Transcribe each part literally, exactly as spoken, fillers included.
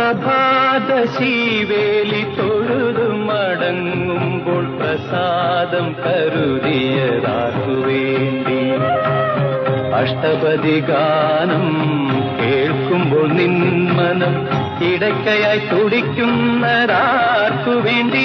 പ്രഭാത ശീവേലി തൊഴുതു മടങ്ങുമ്പോൾ പ്രസാദം കരുതിയതാർക്കു വേണ്ടി അഷ്ടപതി ഗാനം കേൾക്കുമ്പോൾ നിന്മനം ഇടയ്ക്കയായി തുടിക്കുന്നതാർക്കു വേണ്ടി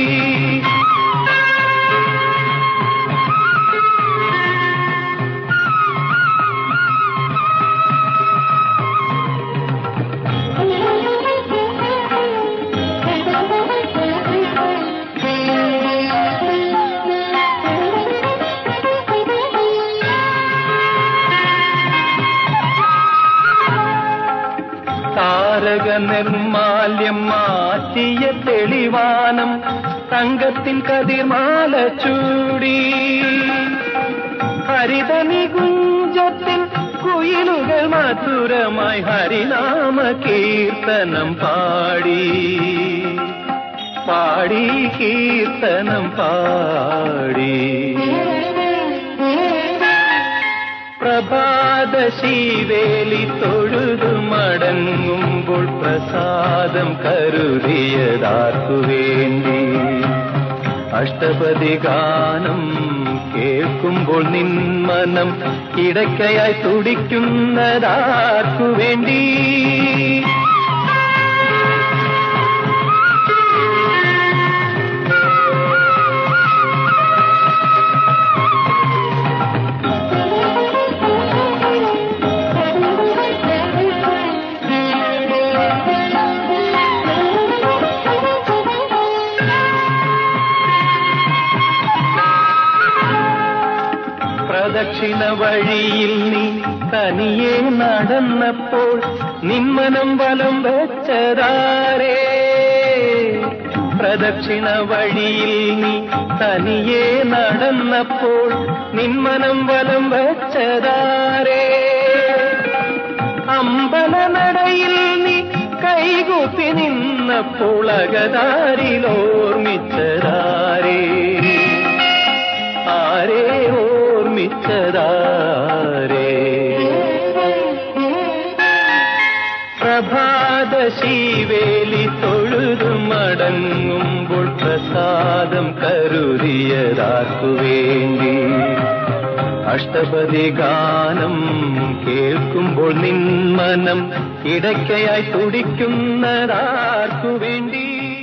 താരക നിർമാല്യം മാറ്റിയ തെളിവാനം തങ്കത്തിൻ കതിർമാല ചൂടി ഹരിതനി കുഞ്ചത്തിൻ കുയിലുകൾ മധുരമായി ഹരിനാമ കീർത്തനം പാടി പാടി കീർത്തനം പാടി പ്രഭാത ശീവേലി തൊഴുതു മടങ്ങുമ്പോൾ പ്രസാദം കരുതിയതാർക്കു വേണ്ടി അഷ്ടപതി ഗാനം കേൾക്കുമ്പോൾ നിന്മനം ഇടയ്ക്കയായി തുടിക്കുന്നതാർക്കു വേണ്ടി പ്രദക്ഷിണ വഴിയിൽ നീ തനിയെ നടന്നപ്പോൾ നിന്മനം വലം വെച്ചതാരേ പ്രദക്ഷിണ വഴിയിൽ നീ തനിയെ നടന്നപ്പോൾ നിന്മനം വലം വെച്ചതാരേ അമ്പലനടയിൽ നീ കൈകൂപ്പി നിന്നപ്പോൾ അകതാരിലോർമ്മിച്ചതാരേ ആരേ ഓർമ്മിച്ചതാരേ പ്രഭാത ശീവേലി തൊഴുതു മടങ്ങുമ്പോൾ പ്രസാദം കരുതിയതാർക്കു വേണ്ടി അഷ്ടപതി ഗാനം കേൾക്കുമ്പോൾ നിന്മനം ഇടയ്ക്കയായി തുടിക്കുന്നതാർക്കു വേണ്ടി